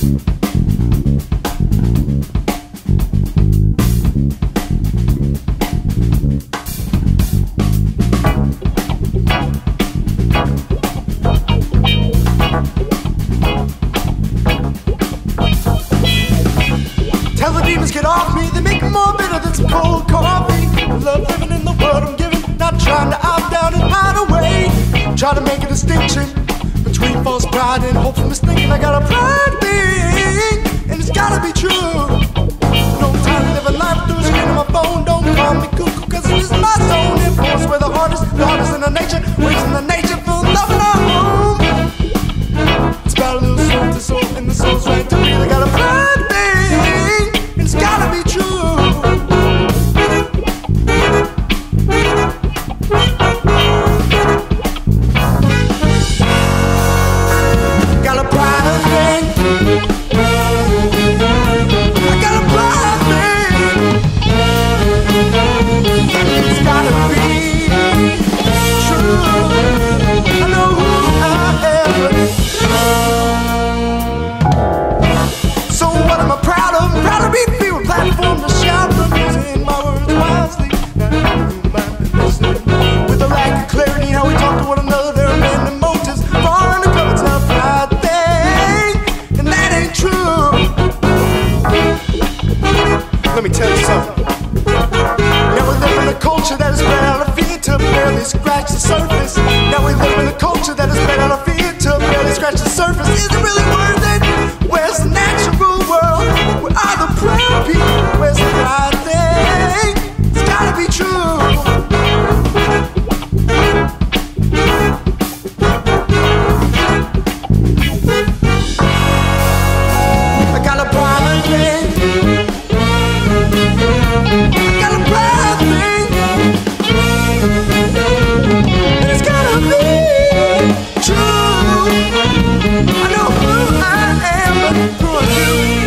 Tell the demons get off me, they make me more bitter than some cold coffee. I love living in the world I'm giving, not trying to opt out and hide away. Try to make a distinction between false pride and hopefulness thinking. I got a pride thing, and it's gotta be true. No time to live a life through the screen of my phone. Don't call me cuckoo, cause it is my zone. Influence where the hardest in the nature, waves in the nature, feel love in our home. It's about a little soul to soul, and the soul's right to me. I got a pride thing, and it's gotta be true. Got a pride thing. I got a pride thing. It's gotta be true. I know who I am. So what am I proud of? I'm proud to be filled platform to shout from using my words wisely. Now you might be listening with a lack of clarity. How we talk to one another, there are many motives. Far undercover, it's not a pride thing, and that ain't true. Let me tell you something. Now we live in a culture that is bred out of fear to barely scratch the surface. Now we live in a culture that is bred out of fear to barely scratch the surface. Is it really worth it? Where's the natural world? Where are the proud people? Where's the pride thing? It's gotta be true. I got a pride thing. I got a pride thing, and it's gotta be true. I know who I am, but who are you?